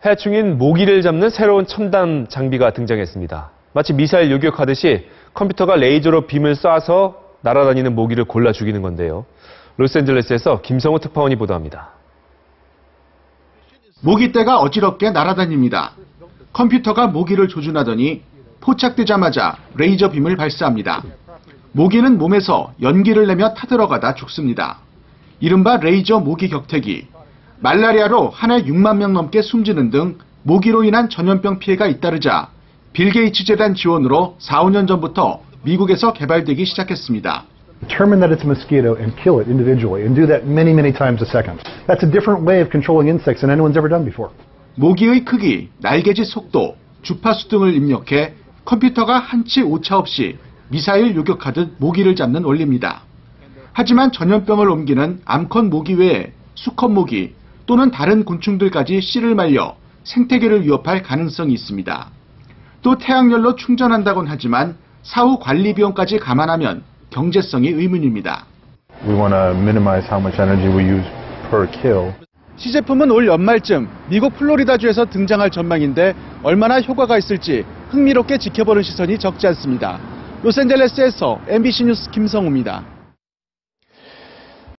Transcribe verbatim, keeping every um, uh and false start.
해충인 모기를 잡는 새로운 첨단 장비가 등장했습니다. 마치 미사일 요격하듯이 컴퓨터가 레이저로 빔을 쏴서 날아다니는 모기를 골라 죽이는 건데요. 로스앤젤레스에서 김성호 특파원이 보도합니다. 모기떼가 어지럽게 날아다닙니다. 컴퓨터가 모기를 조준하더니 포착되자마자 레이저 빔을 발사합니다. 모기는 몸에서 연기를 내며 타들어가다 죽습니다. 이른바 레이저 모기 격퇴기. 말라리아로 한 해 육만 명 넘게 숨지는 등 모기로 인한 전염병 피해가 잇따르자 빌 게이츠 재단 지원으로 사, 오 년 전부터 미국에서 개발되기 시작했습니다. Determine that it's a mosquito and kill it individually and do that many, many times a second. That's a different way of controlling insects than anyone's ever done before. 모기의 크기, 날개짓 속도, 주파수 등을 입력해 컴퓨터가 한치 오차 없이 미사일 요격하듯 모기를 잡는 원리입니다. 하지만 전염병을 옮기는 암컷 모기 외에 수컷 모기 또는 다른 곤충들까지 씨를 말려 생태계를 위협할 가능성이 있습니다. 또 태양열로 충전한다곤 하지만 사후 관리 비용까지 감안하면 경제성이 의문입니다. We want to minimize how much energy we use per kill. 시제품은 올 연말쯤 미국 플로리다주에서 등장할 전망인데 얼마나 효과가 있을지 흥미롭게 지켜보는 시선이 적지 않습니다. 로스앤젤레스에서 엠비씨 뉴스 김성우입니다.